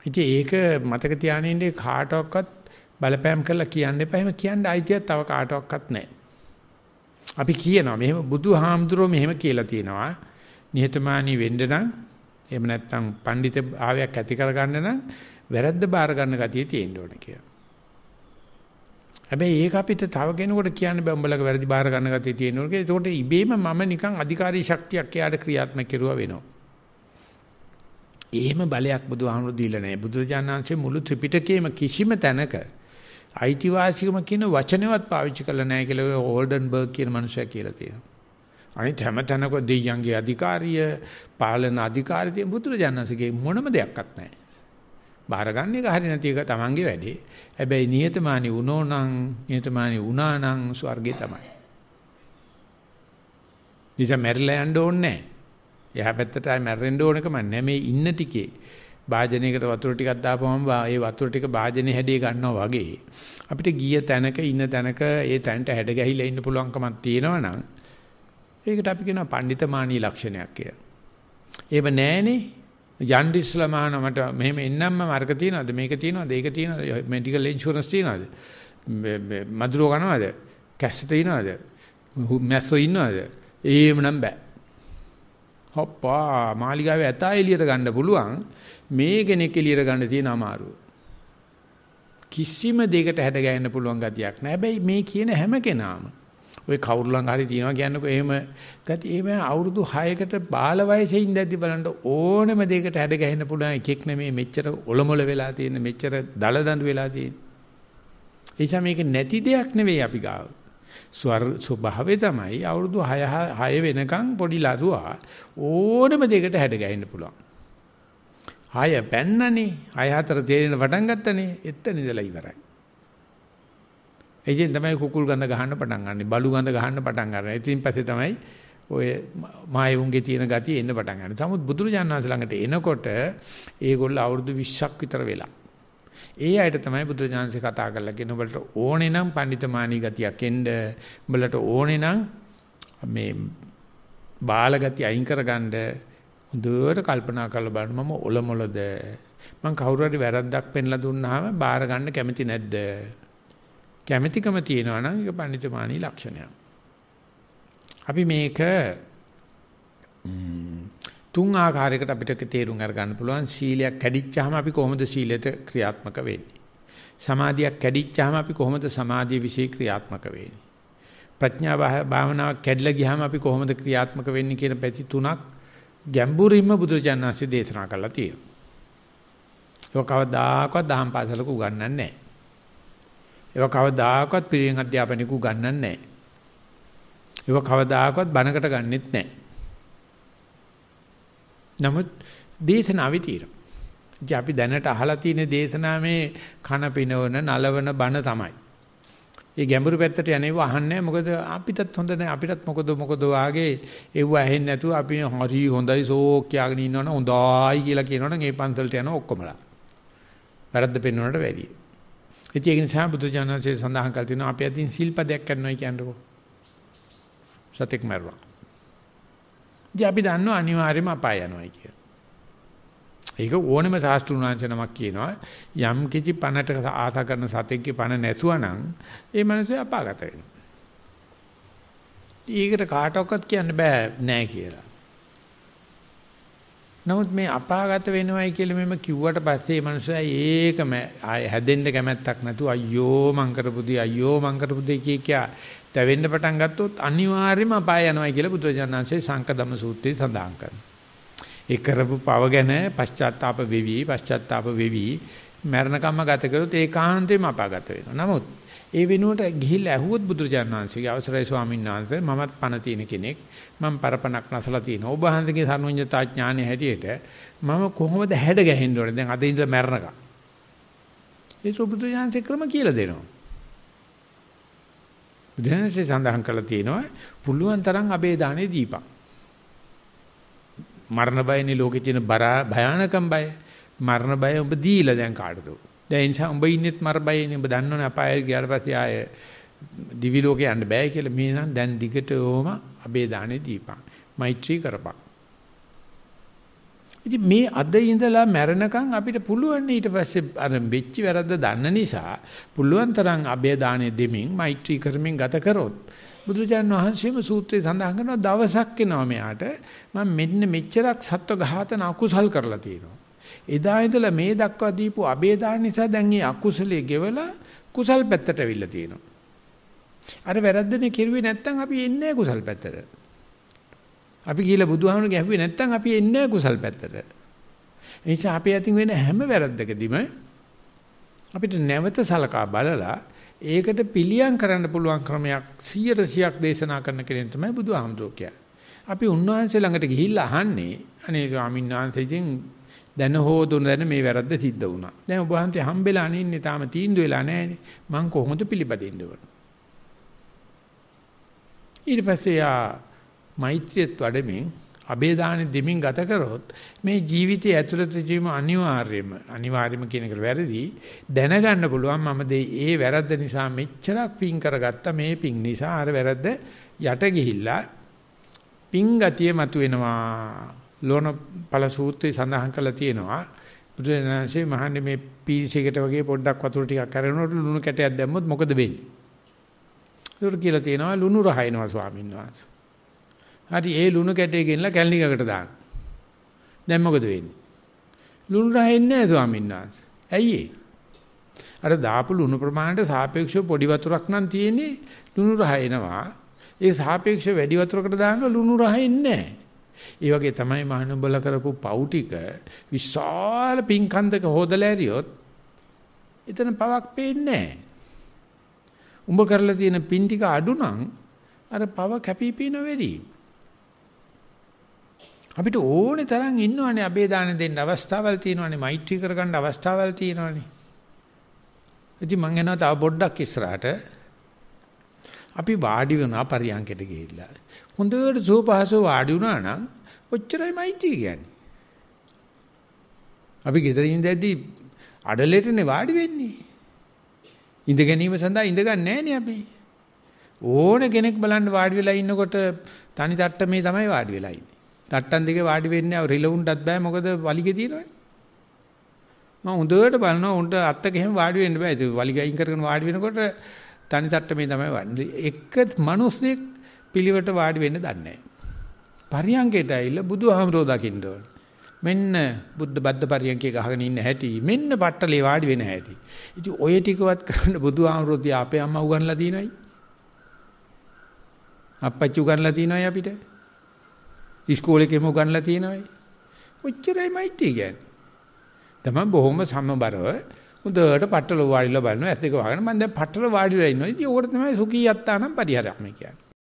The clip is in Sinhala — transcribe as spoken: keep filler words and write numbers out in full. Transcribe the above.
ඉතින් ඒක මතක තියාගෙන ඉන්නේ කාටවත් බලපෑම් කරලා කියන්න එපා. එහෙම කියන්න අයිතියක් තව කාටවත් නැහැ. අපි කියනවා මෙහෙම බුදුහාමුදුරුවෝ මෙහෙම කියලා තියෙනවා. නිහතමානී වෙන්න නම් එහෙම නැත්නම් පඬිත භාවයක් ඇති කරගන්න නම් වැරද්ද බාර ගන්න ගතිය තියෙන්න ඕනේ කියලා. හැබැයි ඒක අපිට තව කෙනෙකුට කියන්න බෑ උඹලගේ වැරදි බාර ගන්න ගතිය තියෙන්න ඕනේ කියලා. ඒකට ඉබේම මම නිකන් අධිකාරී ශක්තියක් එයාට ක්‍රියාත්මක කරුවා වෙනවා. එහෙම බලයක් බුදුහාමුදුරුවෝ දීලා නැහැ. බුදුරජාණන් වහන්සේ මුළු ත්‍රිපිටකයේම කිසිම තැනක අයිතිවාසිකම කියන වචනවත් පාවිච්චි කරලා නැහැ කියලා ඔය ඕල්ඩන්බර්ග් කියන මනුස්සයා කියලා තියෙනවා. අනිත් හැම තැනක දෙයියන්ගේ අධිකාරිය, පාලන අධිකාරිය බුදුරජාණන් වහන්සේගේ මොනම දෙයක්වත් නැහැ. බාර ගන්න එක හරිය නැති එක තමන්ගේ වැඩේ. හැබැයි නියතමානී වුණෝ නම්, නියතමානී වුණා නම් ස්වර්ගේ තමයි. ඉතින් මැරිලා යන්න ඕනේ නැහැ. එහා පැත්තට ආයි මැරෙන්න ඕනකම නැහැ. මේ ඉන්න ටිකේ භාජනයකට වතුර ටිකක් දාපුවම ඒ වතුර ටික භාජනේ හැඩේ ගන්නවා වගේ අපිට ගිය තැනක ඉන්න තැනක ඒ තැනට හැඩ ගැහිලා ඉන්න පුළුවන්කමක් තියෙනවා නම් ඒකට අපි කියනවා පඬිතමානී ලක්ෂණයක් කියලා. ඒව නැහනේ. යන්න ඉස්ලාමාන මට මෙහෙම එන්නම්ම මාර්ග තියනවාද මේක තියනවාද ඒක තියනවාද මෙඩිකල් ඉන්ෂුරන්ස් තියනවාද මදුරෝ ගන්නවද කැස්ස තියනවාද මැස්සෝ ඉන්නවද එහෙම නම් බෑ. හොප්පා මාලිගාවේ ඇතා එළියට ගන්න පුළුවන් මේ කෙනෙක් එළියට ගන්න තියෙන අමාරුව. කිසිම දෙයකට හැඩ ගැහෙන්න පුළුවන් ගතියක් නෑ. හැබැයි මේ කියන හැම කෙනාම ඔය කවුරුලං හරි තියනවා කියන්නකො එහෙම ගති එහෙම අවුරුදු හයකට බාල වයසේ ඉඳද්දි බලන්න ඕනම දෙයකට හැඩ ගැහෙන්න පුළුවන් එකෙක් නෙමෙයි මෙච්චර ඔලොමොල වෙලා තියෙන මෙච්චර දල දඬු වෙලා තියෙන. ඒ නිසා මේක නැති දෙයක් නෙවෙයි අපි ගාව. ස්වභාවය තමයි අවුරුදු හය වෙනකන් පොඩි ලරුවා ඕනම දෙයකට හැඩ ගැහෙන්න පුළුවන්. හය පැන්නනේ හය හතර තේරෙන පටන් ගත්තනේ එතන ඉඳලා ඉවරයි. එයින් තමයි කුකුල් ගඳ ගහන්න පටන් ගන්නෙ බලු ගඳ ගහන්න පටන් ගන්නවා. ඉතින් පස්සේ තමයි ඔය මායුන්ගේ තියෙන ගතිය එන්න පටන් ගන්නෙ. සමුත් බුදුරජාණන් වහන්සේ ළඟට එනකොට ඒගොල්ලෝ අවුරුදු විස්සක් විතර වෙලා. ඒ අයට තමයි බුදුරජාණන් වහන්සේ කතා කරලා කියන උඹලට ඕනේ නම් පඬිතමානී ගතියක් එන්න උඹලට ඕනේ නම් මේ බාල ගතිය අයින් කරගන්න හොඳට කල්පනා කරලා බලන්න මම ඔලොමොලද මම කවුරු හරි වැරද්දක් පෙන්ලා දුන්නාම බාර ගන්න කැමති නැද්ද? කැමැතිකම තියෙනවා නම් ඒක පඬිතුමානී ලක්ෂණයක්. අපි මේක තුන් ආකාරයකට අපිට තේරුම් අරගන්න පුළුවන්. සීලයක් කැඩිච්චාම අපි කොහොමද සීලයට ක්‍රියාත්මක වෙන්නේ? සමාධියක් කැඩිච්චාම අපි කොහොමද සමාධිය විශ්ේ ක්‍රියාත්මක වෙන්නේ? ප්‍රඥා භාවනාවක් කැඩලා ගියාම අපි කොහොමද ක්‍රියාත්මක වෙන්නේ කියන පැති තුනක් ගැඹුරින්ම බුදුරජාණන් වහන්සේ දේශනා කළා තියෙනවා. ඒක කවදාකවත් දහම් පාසලක උගන්වන්නේ නැහැ. ඒක කවදාකවත් පිරිවෙන් අධ්‍යාපනික උගන්වන්නේ නැහැ. ඒක කවදාකවත් බණකට ගන්නෙත් නැහැ. නමුත් දේශනාවේ තියෙනවා. ඉතින් අපි දැනට අහලා තියෙන දේශනාවේ කන පිනවන නලවන බණ තමයි. ඒ ගැඹුරු පැත්තට යන්නේව අහන්නේ මොකද අපිටත් හොඳ නැහැ. අපිටත් මොකද මොකද වාගේ ඒව ඇහෙන්නේ නැතුව අපි හරි හොඳයි සෝක් කියාගෙන ඉන්නවනම් හොඳයි කියලා කියනවනම් ඒ පන්සලට යන ඔක්කොමලා. වැරද්ද පෙන්වනවට වැඩියි. ඉතින් ඒක නිසා බුදුජානකසේ සඳහන් කළ තියෙනවා අපි අදින් සිල්පදයක් කරනවා කියන්නකෝ. සතෙක් මරුවා. ඉතින් අපි දන්නවා අනිවාර්යයෙන්ම අපාය යනවා කියලා. ඒක ඕනෙම ශාස්ත්‍රුණාංශනමක් කියනවා යම් කිසි පණට ආසා කරන සතෙක්ගේ පණ නැතුවා නම් ඒ මනුස්සය අපාගත වෙනවා. ඒකට කාටවත් කියන්න බෑ නෑ කියලා. නමුත් මේ අපාගත වෙනවයි කියලා මෙම කිව්වට පස්සේ මේ මනුස්සයා ඒකම හැදෙන්න කැමැත්තක් නැතුව අයියෝ මං කරපු දේ අයියෝ මං කරපු දේ කිය කියා දැවෙන්න පටන් ගත්තොත් අනිවාර්යයෙන්ම අපාය යනවායි කියලා බුදුරජාණන් වහන්සේ සංකදම්ම සූත්‍රයේ සඳහන් කරනවා. ඒ කරපු පව ගැන පශ්චාත්තාප වෙවි පශ්චාත්තාප වෙවි මරණකම්ම ගත කරොත් ඒකාන්තයෙන්ම අපාගත වෙනවා. නමුත් ඒ වෙනුවට ගිහිල්ලා ඇහුවොත් බුදුරජාණන් වහන්සේගේ අවසරයි ස්වාමීන් වහන්සේ මමත් පණ තියෙන කෙනෙක් මම පරපණක් නැසලා තියෙනවා. ඔබ වහන්සේගේ සර්වඥතා ඥානය හැටියට මම කොහොමද හැඩ ගැහෙන්න ඕනේ දැන් අද ඉඳලා මැරණකම්. ඒ බුදුරජාණන්සේ ක්‍රම කියලා දෙනවා. බුදුරජාණන්සේ සඳහන් කළා තියෙනවා පුළුවන් තරම් අබේ දානේ දීපක්. මරණ බයනේ ලෝකේ තියෙන භයානකම් බය. මරණ බය ඔබ දීලා දැන් කාටද? දැන් ඒ නිසා උඹ ඉන්නෙත් මර බයනේ. උඹ දන්නවනේ අපාය ගියාට පස්සේ ආය දිවි ලෝකේ යන්න බෑ කියලා. මේ නම් දැන් දිගටම අබේ දානේ දීපන්. මෛත්‍රී කරපන්. ඉතින් මේ අද ඉඳලා මැරෙනකන් අපිට පුළුවන් ඊට පස්සේ අර වෙච්ච වැරද්ද දන්න නිසා පුළුවන් තරම් අබේ දාණය දෙමින් මෛත්‍රී කරමින් ගත කරොත් බුදුරජාණන් වහන්සේම සූත්‍රයේ සඳහන් කරනවා දවසක් එනවා මෙයාට මම මෙන්න මෙච්චරක් සත්ව ඝාතන අකුසල් කරලා තියෙනවා. එදා ඉඳලා මේ දක්වා දීපු අබේ දාන නිසා දැන් මේ අකුසලයේ ගෙවලා කුසල් පැත්තට අවිල්ලා තියෙනවා. අර වැරද්දනේ කෙරුවේ නැත්තම් අපි එන්නේ නැහැ කුසල් පැත්තට. අපි ගිහලා බුදුහාමුදුරුවෝ ගැහුවේ නැත්තම් අපි එන්නේ නැහැ කුසල් පැත්තට. ඒ නිසා අපි අතින් වෙන හැම වැරද්දකදීම අපිට නැවත සලකා බලලා ඒකට පිළියම් කරන්න පුළුවන් ක්‍රමයක් සියයට සියයක් දේශනා කරන කෙනෙක් තමයි බුදුහාමුදුරුවෝ කියන්නේ. අපි උන්වහන්සේ ළඟට ගිහිල්ලා අහන්නේ අනේ ස්වාමීන් වහන්සේ ඉතින් දැන හොදුන දැන මේ වැරද්ද සිද්ධ වුණා. දැන් ඔබ වහන්සේ හම්බෙලා අනින්නේ තාම තීන්දුව වෙලා නැහැනේ. මං කොහොමද පිළිපදින්න ඕන? ඊට පස්සේ යා මෛත්‍රියත් වඩමින් අබේ දාන දෙමින් ගත කරොත් මේ ජීවිතයේ ඇතුළත ජීවම අනිවාර්යයෙන්ම අනිවාර්යයෙන්ම කියන එක වැරදි දැනගන්න පුළුවන් මම මේ වැරද්ද නිසා මෙච්චරක් පිං කරගත්තා මේ පිං නිසා අර වැරද්ද යට ගිහිල්ලා පිං ගතිය මතුවෙනවා ලෝණ පළ සූත්‍රයේ සඳහන් කරලා තියෙනවා බුදුරජාණන්සේ මහන්නේ මේ පීරිසයකට වගේ පොඩ්ඩක් වතුර ටිකක් කරනකොට ලුණු කැටයක් දැම්මොත් මොකද වෙන්නේ? ඒක කියලා තියෙනවා ලුණු රහයනවා ස්වාමීන් වහන්සේ. හරි ඒ ලුණු කැටේ ගෙනලා කැලණිකකට දාන්න. දැන් මොකද වෙන්නේ? ලුණු රහෙන්නේ නැහැ ස්වාමීන් වහන්සේ. ඇයි ඒ? අර දාපු ලුණු ප්‍රමාණයට සාපේක්ෂව පොඩි වතුරක් නම් තියෙන්නේ ලුණු රහ එනවා. ඒ සාපේක්ෂව වැඩි වතුරකට දානවා ලුණු රහ එන්නේ නැහැ. ඒ වගේ තමයි මහනුඹල කරපු පව් ටික විශාල පිංකන්දක හොදලා ඇරියොත් එතන පවක් පේන්නේ නැහැ. උඹ කරලා තියෙන පින් ටික අඩු නම් අර පව කැපිපින වෙරි. අපිට ඕනේ තරම් ඉන්නවනේ අබේ දාන දෙන්න අවස්ථාවල් තියෙනවනේ මෛත්‍රී කරගන්න අවස්ථාවල් තියෙනවනේ. ඉතින් මං එනවා තව පොඩ්ඩක් ඉස්සරහට අපි වාඩි වෙනා පරියන්කෙට ගිහිල්ලා. හොඳට සෝපහසෝ වාඩි වුණා නම් ඔච්චරයි මෛත්‍රී කියන්නේ. අපි ගෙදර ඉඳද්දී අඩලෙටනේ වාඩි වෙන්නේ. ඉඳ ගැනීම සඳහා ඉඳ ගන්න නෑනේ අපි. ඕන කෙනෙක් බලන්න වාඩි වෙලා ඉන්නකොට තනි තට්ටමේ තමයි වාඩි වෙලා ඉන්නේ. තට්ටන් දෙකේ වාඩි වෙන්නේ ආ රිලවුන්ටත් බෑ මොකද වලිගේ තියෙනවනේ. මම හොඳට බලනවා උන්ට අත්තක එහෙම වාඩි වෙන්න බෑ. ඒක වලිග අයින් කරගෙන වාඩි වෙනකොට තනි තට්ටමේ තමයි වාඩි. එක මිනිස්සෙක් පිළිවෙට වාඩි වෙන්න දන්නේ නැහැ. පරියංගයට ඇවිල්ලා බුදුහාමරෝ දකින්න ඕන. මෙන්න බුද්ධ බද්ද පරියංගයේ ගහගෙන ඉන්න හැටි මෙන්න පට්ටලේ වාඩි වෙන හැටි. ඉතින් ඔය ටිකවත් කරන්න බුදුහාමරෝ තියා අපේ අම්මා උගන්ලා තියෙනයි. අප්පච්චි උගන්ලා තියෙනයි අපිට. ඉස්කෝලේ කෙම උගන්ලා තියෙනයි. ඔච්චරයි මෛත්‍රී කියන්නේ. තමයි බොහොම සමබරව හොඳට පට්ටල වාඩිලා බලනවා. ඇස් දෙක වහගෙන මම දැන් පට්ටල වාඩිලා ඉන්නවා. ඉතින් ඕකට තමයි සුඛී යත්තානම් පරිහරයක් මේ කියන්නේ.